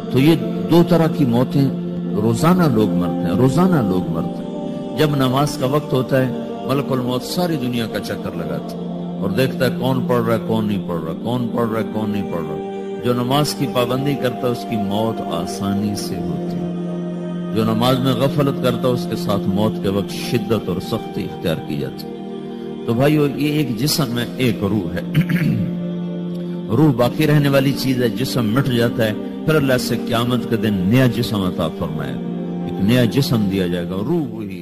तो ये दो तरह की मौतें रोजाना लोग मरते हैं, रोजाना लोग मरते हैं। जब नमाज का वक्त होता है, मलकुल मौत सारी दुनिया का चक्कर लगाता है और देखता है कौन पढ़ रहा है, कौन नहीं पढ़ रहा, कौन पढ़ रहा है, कौन नहीं पढ़ रहा। जो नमाज की पाबंदी करता है उसकी मौत आसानी से होती है, जो नमाज में गफलत करता है उसके साथ मौत के वक्त शिद्दत और सख्ती इख्तियार की जाती है। तो भाइयों, ये एक जिस्म में एक रूह है। रूह बाकी रहने वाली चीज है, जिस्म मिट जाता है, फिर अल्लाह से क़यामत के दिन नया जिस्म अता फरमाएगा, एक नया जिस्म दिया जाएगा, रूह वही